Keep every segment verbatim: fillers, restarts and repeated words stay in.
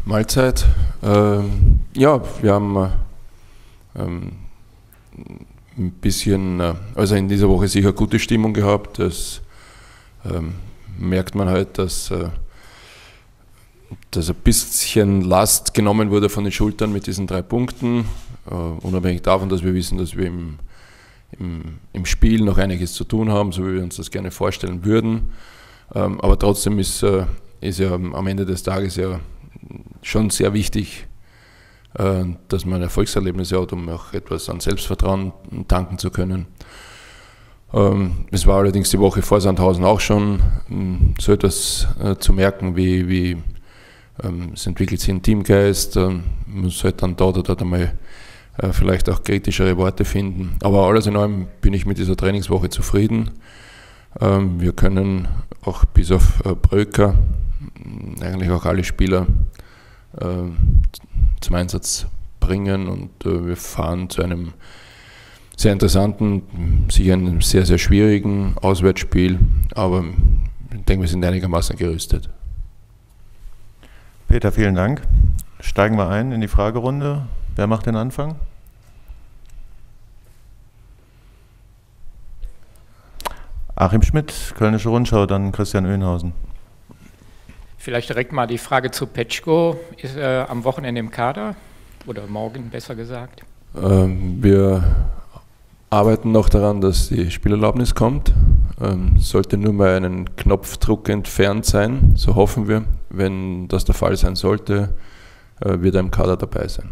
Mahlzeit. Ähm, ja, wir haben ähm, ein bisschen, also in dieser Woche sicher gute Stimmung gehabt. Das ähm, merkt man halt, dass, äh, dass ein bisschen Last genommen wurde von den Schultern mit diesen drei Punkten. Äh, unabhängig davon, dass wir wissen, dass wir im, im, im Spiel noch einiges zu tun haben, so wie wir uns das gerne vorstellen würden. Ähm, aber trotzdem ist, äh, ist ja am Ende des Tages ja schon sehr wichtig, äh, dass man Erfolgserlebnisse hat, um auch etwas an Selbstvertrauen tanken zu können. Ähm, es war allerdings die Woche vor Sandhausen auch schon ähm, so etwas äh, zu merken, wie, wie ähm, es entwickelt sich ein Teamgeist, ähm, man muss halt dann dort oder dort einmal äh, vielleicht auch kritischere Worte finden. Aber alles in allem bin ich mit dieser Trainingswoche zufrieden. Ähm, wir können auch bis auf äh, Bröker eigentlich auch alle Spieler äh, zum Einsatz bringen und äh, wir fahren zu einem sehr interessanten, sicher einem sehr, sehr schwierigen Auswärtsspiel, aber ich denke, wir sind einigermaßen gerüstet. Peter, vielen Dank. Steigen wir ein in die Fragerunde. Wer macht den Anfang? Achim Schmidt, Kölnische Rundschau, dann Christian Oehnhausen. Vielleicht direkt mal die Frage zu Petschko. Ist er am Wochenende im Kader? Oder morgen, besser gesagt? Ähm, wir arbeiten noch daran, dass die Spielerlaubnis kommt. Ähm, sollte nur mal einen Knopfdruck entfernt sein, so hoffen wir. Wenn das der Fall sein sollte, äh, wird er im Kader dabei sein.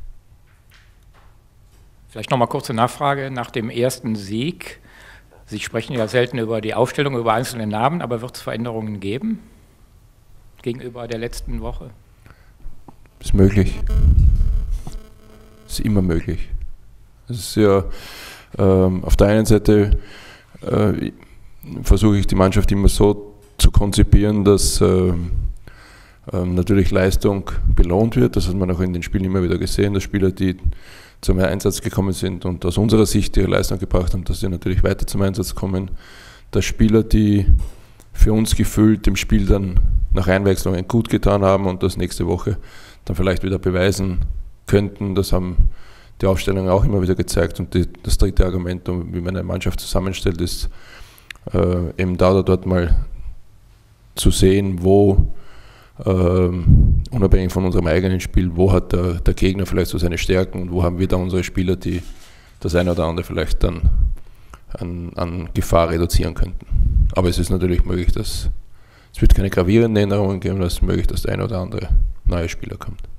Vielleicht nochmal kurze Nachfrage nach dem ersten Sieg. Sie sprechen ja selten über die Aufstellung, über einzelne Namen, aber wird es Veränderungen geben gegenüber der letzten Woche? Ist möglich. Ist immer möglich. Es ist ja ähm, auf der einen Seite äh, versuche ich die Mannschaft immer so zu konzipieren, dass äh, äh, natürlich Leistung belohnt wird. Das hat man auch in den Spielen immer wieder gesehen, dass Spieler, die zum Einsatz gekommen sind und aus unserer Sicht ihre Leistung gebracht haben, dass sie natürlich weiter zum Einsatz kommen. Dass Spieler, die für uns gefühlt im Spiel dann nach Einwechslungen gut getan haben und das nächste Woche dann vielleicht wieder beweisen könnten, das haben die Aufstellungen auch immer wieder gezeigt. Und die, das dritte Argument, wie man eine Mannschaft zusammenstellt, ist äh, eben da oder dort mal zu sehen, wo ähm, unabhängig von unserem eigenen Spiel, wo hat der, der Gegner vielleicht so seine Stärken und wo haben wir da unsere Spieler, die das eine oder andere vielleicht dann an, an Gefahr reduzieren könnten. Aber es ist natürlich möglich, dass es wird keine gravierenden Änderungen geben, es ist möglich, dass der eine oder andere neue Spieler kommt.